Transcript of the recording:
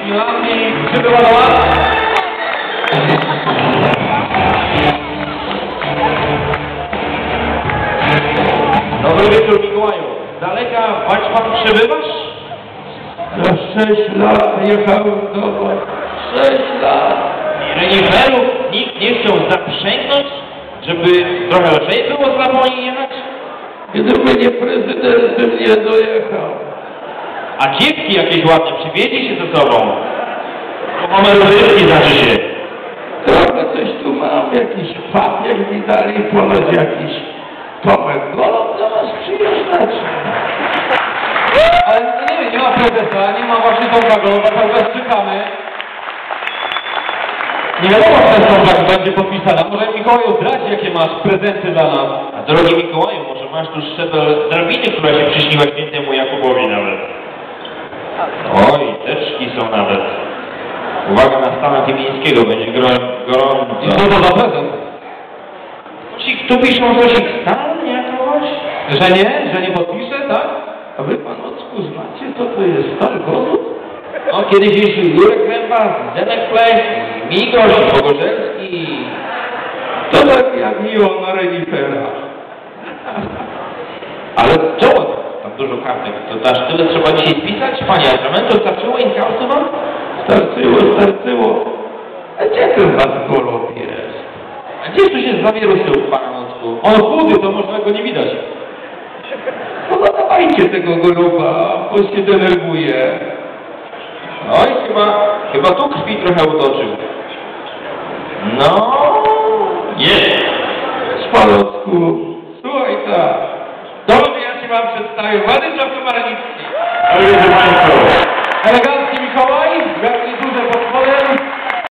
Milanki, przybyła do Was. Dobry wieczór, Mikołaju. Z daleka Waćpan przybywasz? Za 6 lat jechałem do domu. 6 lat. I reniferów nikt nie chciał zaprzęgnąć, żeby trochę lżej było z Laponii jechać? Gdyby nie prezydent, bym nie dojechał. A dziewki jakieś ładne przywieźli się ze sobą? To mamy rozrywki, znaczy się. Trochę coś tu mam, jakiś papier mi dali, ponoć jakiś Tomek Golub do nas przyjeżdżać. Ale nie ma prezesa, nie ma właśnie Tomka Goloba, cały czas czekamy. Nie wiadomo, czy ten Tomek będzie podpisana. Może Mikołaju zdradzi, jakie masz prezenty dla nas. A drogi Mikołaju, może masz tu szczebel drabiny, która się przyśniła świętemu Jakubowi nawet. Oj, teczki są nawet. Uwaga na Stana Tymińskiego, będzie gorąco. I co to za prezent? Tu piszą coś ich stan jakoś? Że nie podpisze, tak? A wy, panocku, znacie, co to jest Stan Golub? No, kiedyś jeździł Jurek Węba, Zenek Plech, Migosz, Pogorzelski. To tak jak miło na reniferach. Ale co? Tam dużo kartek. To aż tyle trzeba dzisiaj spisać? Panie atramentu, starczyło inkaustu wam? Starczyło. A gdzie ten was Golub jest? A gdzieś tu się zawieruszył, panie Nocku? On chudy, to może go nie widać. No dawajcie tego Goluba, bo się denerwuje. Oj, chyba tu krwi trochę utoczył. No, jest. Panocku, słuchaj tak. Dobrze, ja się wam przedstawię. Władysław Komarnicki. Elegancko.